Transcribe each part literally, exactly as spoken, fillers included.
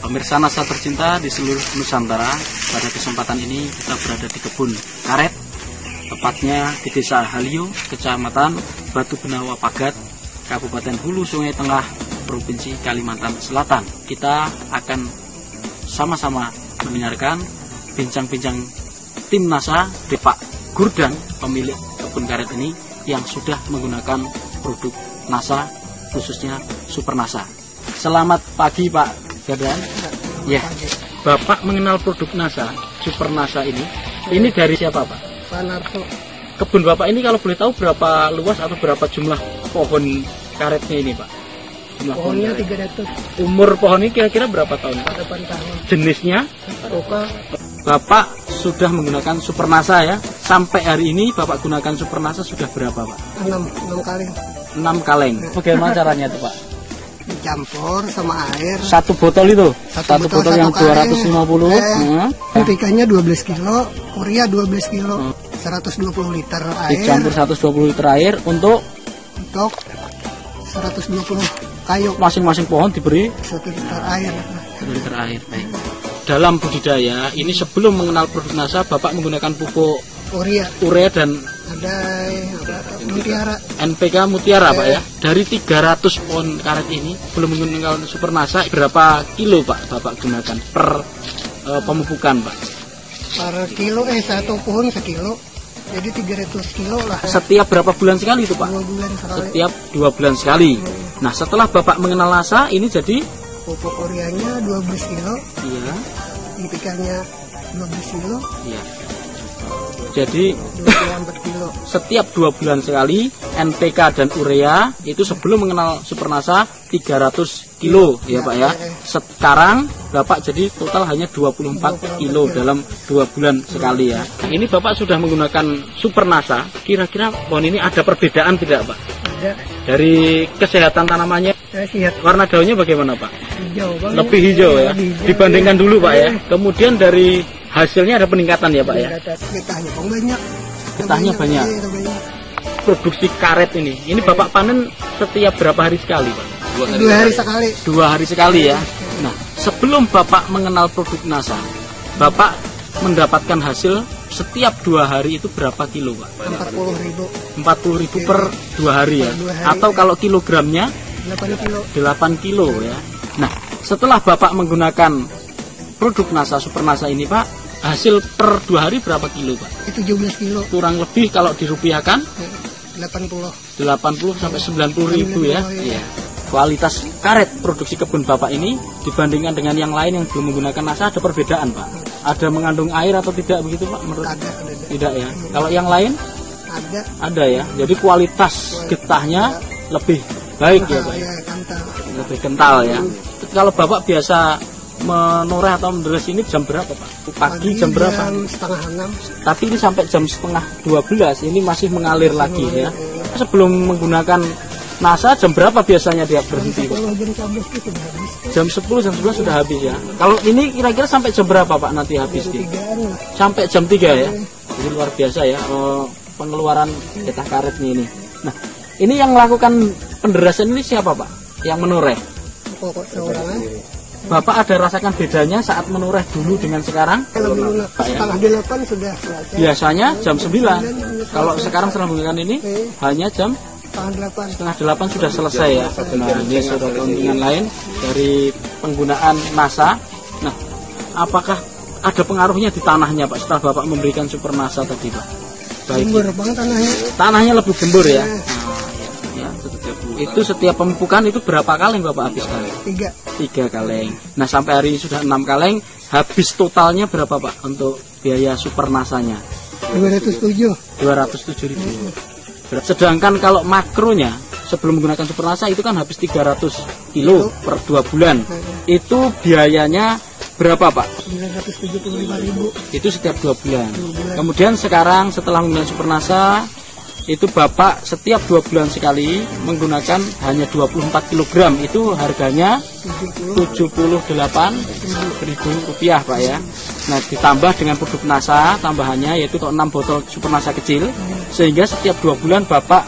Pemirsa Nasa tercinta di seluruh Nusantara, pada kesempatan ini kita berada di kebun karet, tepatnya di Desa Halio, Kecamatan Batu Benawa Pagat, Kabupaten Hulu Sungai Tengah, Provinsi Kalimantan Selatan. Kita akan sama-sama mendengarkan bincang-bincang tim NASA di Pak Gurdang, pemilik kebun karet ini, yang sudah menggunakan produk NASA, khususnya Super NASA. Selamat pagi Pak Gurdang. Ya, Bapak mengenal produk NASA, Super NASA ini. Ini dari siapa Pak? Pak Narto. Kebun Bapak ini kalau boleh tahu berapa luas atau berapa jumlah pohon karetnya ini Pak? Jumlah Pohonnya tiga ratus. Umur pohon ini kira-kira berapa tahun? delapan tahun. Jenisnya? Oka. Bapak sudah menggunakan Super NASA ya. Sampai hari ini Bapak gunakan Super NASA sudah berapa Pak? enam, enam kali. enam kaleng. Bagaimana caranya itu Pak? Dicampur sama air. Satu botol itu? Satu, Satu botol, botol yang satu dua ratus lima puluh. Eh, Hmm. N P K-nya dua belas kilo, urea dua belas kilo, seratus dua puluh liter air. Dicampur seratus dua puluh liter air untuk Untuk seratus dua puluh kayu. masing-masing pohon diberi Satu liter air. satu liter air. Baik. Dalam budidaya ini sebelum mengenal produk NASA, Bapak menggunakan pupuk Urea. urea dan Ada apa, mutiara. N P K Mutiara Pak ya. Dari tiga ratus pohon karet ini belum menggunakan Super NASA, berapa kilo Pak Bapak gunakan per e, pemupukan Pak? Per kilo, eh satu pohon sekilo. Jadi tiga ratus kilo lah. Setiap berapa bulan sekali itu Pak? Dua bulan sekali. Setiap dua bulan sekali. Nah setelah Bapak mengenal NASA ini jadi Pupuk ureanya dua belas kilo. iya, N P K-nya dua belas kilo. iya. Jadi dua puluh empat kilo. setiap dua bulan sekali N P K dan urea itu sebelum mengenal Super NASA tiga ratus kilo ya, ya Pak ya. Sekarang Bapak jadi total hanya dua puluh empat kilo dalam dua bulan sekali ya. Nah, ini Bapak sudah menggunakan Super NASA. Kira-kira pohon ini ada perbedaan tidak Pak? Ada. Dari kesehatan tanamannya, Saya siap. warna daunnya bagaimana Pak? Hijau bang. Lebih hijau ya. Lebih hijau, Dibandingkan ya. dulu Pak ya. Kemudian dari hasilnya ada peningkatan ya Pak ya. Getahnya pun banyak. Getahnya banyak. Iya, banyak. Produksi karet ini, ini Bapak panen setiap berapa hari sekali Pak? Dua hari, Dua hari sekali. Dua hari sekali ya. Nah, sebelum Bapak mengenal produk NASA, Bapak mendapatkan hasil setiap dua hari itu berapa kilo Pak? Empat puluh ribu. Empat puluh ribu per dua hari ya. Dua hari. Atau kalau kilogramnya Delapan kilo. delapan kilo ya. Nah, setelah Bapak menggunakan produk NASA, Super NASA ini Pak, hasil per dua hari berapa kilo Pak? Tujuh belas kilo. Kurang lebih kalau dirupiahkan Delapan puluh. delapan puluh sampai sembilan puluh ribu ya. Iya. Kualitas karet produksi kebun Bapak ini dibandingkan dengan yang lain yang belum menggunakan NASA ada perbedaan Pak? Ada mengandung air atau tidak begitu Pak menurut? Ada, ada. Tidak ya. Kalau yang lain? Ada. Ada ya. Jadi kualitas getahnya lebih baik ya Pak? Ya, kental. Lebih kental ya. Kalau Bapak biasa menoreh atau menderes ini jam berapa Pak? Pagi jam berapa? Jam setengah enam. Tapi ini sampai jam setengah dua belas ini masih mengalir lagi ya. Sebelum menggunakan NASA jam berapa biasanya dia berhenti Pak? Jam sepuluh, jam sebelas sudah habis ya. Kalau ini kira-kira sampai jam berapa Pak nanti habis nih? Sampai jam tiga ya. Jadi luar biasa ya pengeluaran getah karetnya ini. Nah, ini yang melakukan penderasan ini siapa Pak? Yang menoreh? Pokok seorang. Bapak ada rasakan bedanya saat menoreh dulu dengan sekarang? Setengah delapan sudah selesai. Biasanya jam sembilan. Kalau sekarang setelah menggunakan ini hanya jam setengah delapan. setengah delapan sudah selesai ya. Nah, ini sudah keuntungan lain dari penggunaan NASA. Nah, apakah ada pengaruhnya di tanahnya Pak setelah Bapak memberikan Super NASA tadi Pak? Baik. Gembur bang tanahnya. Tanahnya lebih gembur ya. Nah, ya, ya. Itu setiap pemupukan itu berapa kaleng Bapak habiskan? Tiga. Tiga kaleng. Nah sampai hari ini sudah enam kaleng. Habis totalnya berapa Pak untuk biaya Super NASA-nya? Dua ratus tujuh. Dua ratus tujuh ribu. Sedangkan kalau makronya sebelum menggunakan Super NASA itu kan habis tiga ratus kilo per dua bulan. Itu biayanya berapa Pak? sembilan ratus tujuh puluh lima ribu. Itu setiap dua bulan. Kemudian sekarang setelah menggunakan Super NASA, itu Bapak setiap dua bulan sekali menggunakan hanya dua puluh empat kilogram. Itu harganya tujuh puluh delapan ribu rupiah Pak ya. Nah ditambah dengan produk NASA tambahannya yaitu enam botol Super NASA kecil, sehingga setiap dua bulan Bapak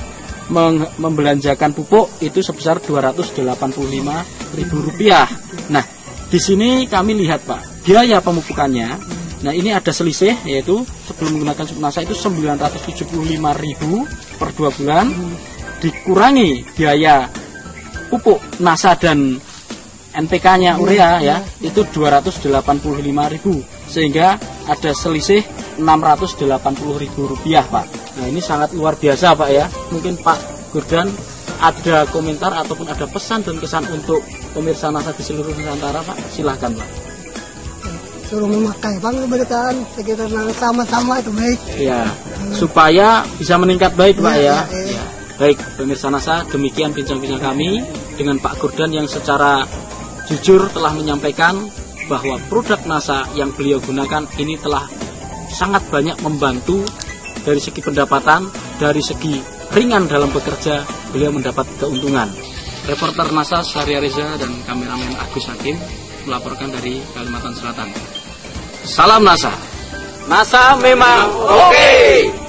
membelanjakan pupuk itu sebesar dua ratus delapan puluh lima ribu rupiah. Nah Di sini kami lihat Pak, biaya pemupukannya. Nah ini ada selisih, yaitu sebelum menggunakan pupuk NASA itu sembilan ratus tujuh puluh lima ribu per dua bulan, dikurangi biaya pupuk NASA dan N P K-nya urea ya, itu dua ratus delapan puluh lima ribu, sehingga ada selisih enam ratus delapan puluh ribu rupiah Pak. Nah ini sangat luar biasa Pak ya. Mungkin Pak Gurdan ada komentar ataupun ada pesan dan kesan untuk pemirsa NASA di seluruh Nusantara Pak, silahkan Pak. Suruh memakai Bang keberatan sekitar sama-sama itu baik. Ya, hmm. supaya bisa meningkat baik Pak ya. Ya, ya. ya, ya. Baik pemirsa NASA, demikian bincang-bincang kami dengan Pak Gurdan yang secara jujur telah menyampaikan bahwa produk NASA yang beliau gunakan ini telah sangat banyak membantu dari segi pendapatan, dari segi ringan dalam bekerja, beliau mendapat keuntungan. Reporter NASA Syahria Reza dan kameramen Agus Hakim melaporkan dari Kalimantan Selatan. Salam NASA. NASA memang oke. Okay.